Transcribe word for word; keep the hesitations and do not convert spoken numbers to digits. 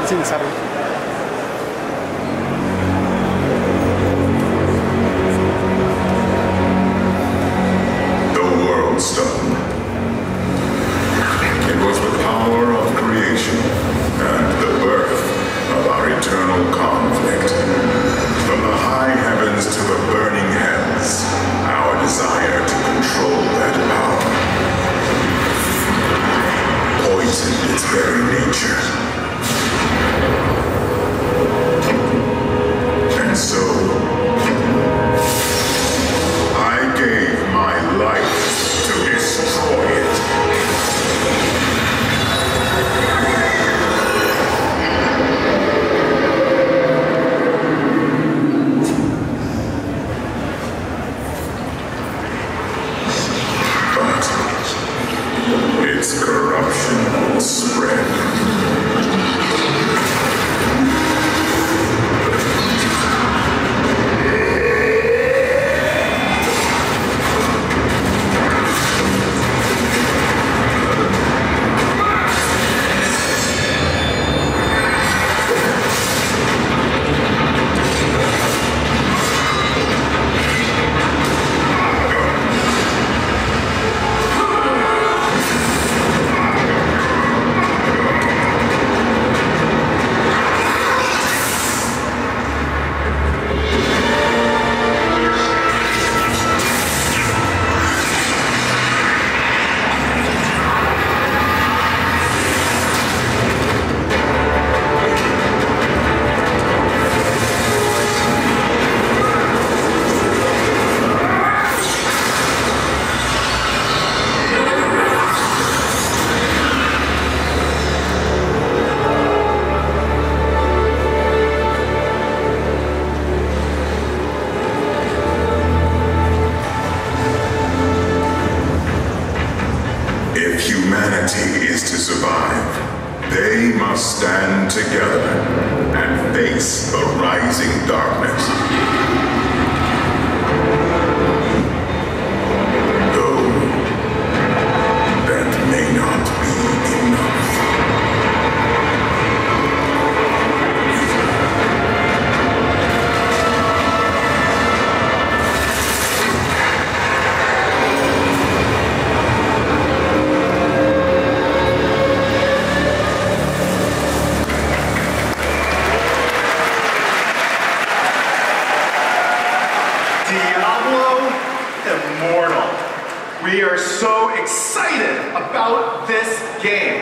sin saber. The World Stone. It was the power of creation and the birth of our eternal conflict. From the high heavens to the burning hells, our desire to control that power poisoned its very nature. And so, I gave my life to destroy it. But its corruption spread. Humanity is to survive. They must stand together and face the rising darkness. Though that may not be enough. Diablo Immortal. We are so excited about this game.